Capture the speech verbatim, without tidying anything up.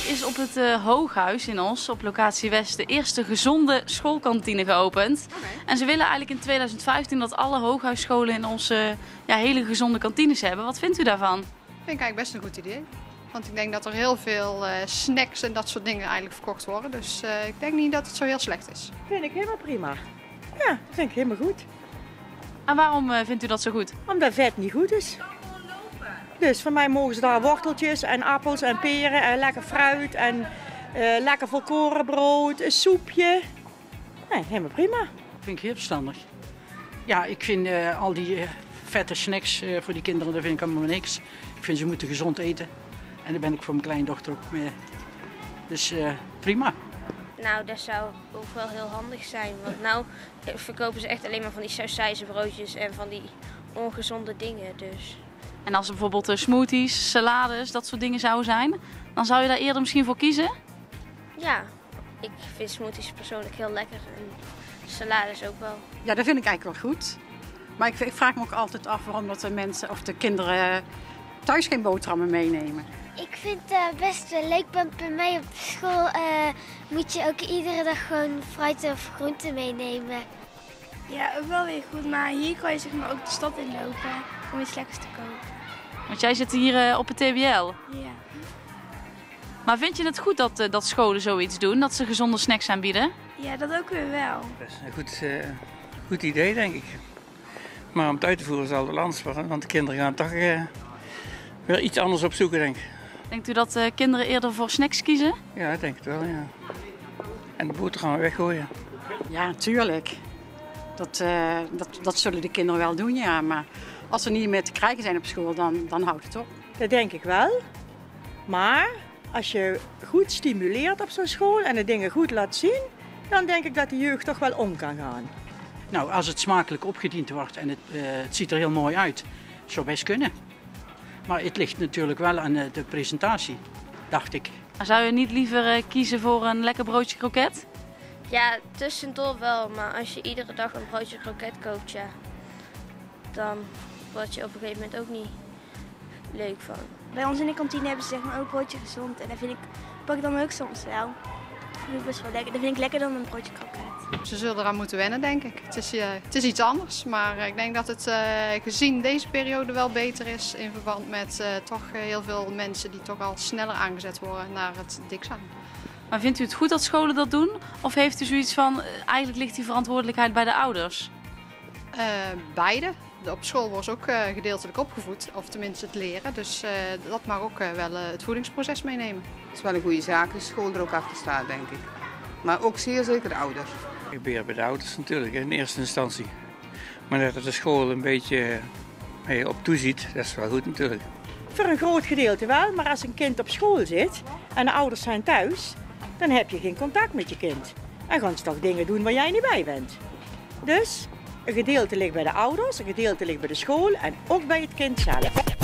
is op het uh, Hooghuis in Os, op locatie West, de eerste gezonde schoolkantine geopend. Okay. En ze willen eigenlijk in tweeduizend vijftien dat alle Hooghuisscholen in Os uh, ja, hele gezonde kantines hebben. Wat vindt u daarvan? Dat vind ik eigenlijk best een goed idee. Want ik denk dat er heel veel uh, snacks en dat soort dingen eigenlijk verkocht worden. Dus uh, ik denk niet dat het zo heel slecht is. Vind ik helemaal prima. Ja, dat vind ik helemaal goed. En waarom uh, vindt u dat zo goed? Omdat vet niet goed is. Dus voor mij mogen ze daar worteltjes en appels en peren en lekker fruit en uh, lekker volkorenbrood, een soepje. Nee, helemaal prima. Dat vind ik heel verstandig. Ja, ik vind uh, al die uh, vette snacks uh, voor die kinderen, dat vind ik allemaal niks. Ik vind ze moeten gezond eten. En daar ben ik voor mijn kleindochter ook mee. Dus uh, prima. Nou, dat zou ook wel heel handig zijn. Want nou verkopen ze echt alleen maar van die sausijzenbroodjes en van die ongezonde dingen. Dus. En als er bijvoorbeeld uh, smoothies, salades, dat soort dingen zouden zijn, dan zou je daar eerder misschien voor kiezen? Ja, ik vind smoothies persoonlijk heel lekker en salades ook wel. Ja, dat vind ik eigenlijk wel goed. Maar ik, ik vraag me ook altijd af waarom dat de mensen of de kinderen thuis geen boterhammen meenemen. Ik vind het uh, best uh, leuk, bij mij op school uh, moet je ook iedere dag gewoon fruit of groenten meenemen. Ja, ook wel weer goed, maar hier kan je zeg maar ook de stad inlopen om iets lekkers te kopen. Want jij zit hier uh, op het T B L? Ja. Maar vind je het goed dat, uh, dat scholen zoiets doen, dat ze gezonde snacks aanbieden? Ja, dat ook weer wel. Dat is een goed, uh, goed idee, denk ik. Maar om het uit te voeren zal het lastig worden, want de kinderen gaan toch uh, weer iets anders opzoeken, denk ik. Denkt u dat uh, kinderen eerder voor snacks kiezen? Ja, ik denk het wel, ja. En de boter gaan we weggooien. Ja, natuurlijk. Dat, uh, dat, dat zullen de kinderen wel doen, ja. Maar als ze niet meer te krijgen zijn op school, dan, dan houdt het op. Dat denk ik wel. Maar als je goed stimuleert op zo'n school en de dingen goed laat zien, dan denk ik dat de jeugd toch wel om kan gaan. Nou, als het smakelijk opgediend wordt en het, uh, het ziet er heel mooi uit, zou best kunnen. Maar het ligt natuurlijk wel aan de presentatie, dacht ik. Zou je niet liever uh, kiezen voor een lekker broodje kroket? Ja, tussendoor wel, maar als je iedere dag een broodje kroket koopt, ja, dan word je op een gegeven moment ook niet leuk van. Bij ons in de kantine hebben ze zeg maar ook broodje gezond en dat vind ik, pak ik dan ook soms wel. Dat vind ik best wel lekker. Dat vind ik lekker dan een broodje kroket. Ze zullen eraan moeten wennen, denk ik. Het is, uh, het is iets anders, maar ik denk dat het uh, gezien deze periode wel beter is in verband met uh, toch heel veel mensen die toch al sneller aangezet worden naar het dik zijn. Maar vindt u het goed dat scholen dat doen? Of heeft u zoiets van, uh, eigenlijk ligt die verantwoordelijkheid bij de ouders? Uh, beide. Op school wordt ook uh, gedeeltelijk opgevoed, of tenminste het leren. Dus uh, dat mag ook uh, wel uh, het voedingsproces meenemen. Het is wel een goede zaak, de school er ook achter staat, denk ik. Maar ook zeer zeker de ouders. Ik ben bij de ouders natuurlijk in eerste instantie. Maar dat de school een beetje mee op toeziet, dat is wel goed natuurlijk. Voor een groot gedeelte wel, maar als een kind op school zit en de ouders zijn thuis, dan heb je geen contact met je kind. En gaan ze toch dingen doen waar jij niet bij bent. Dus een gedeelte ligt bij de ouders, een gedeelte ligt bij de school en ook bij het kind zelf.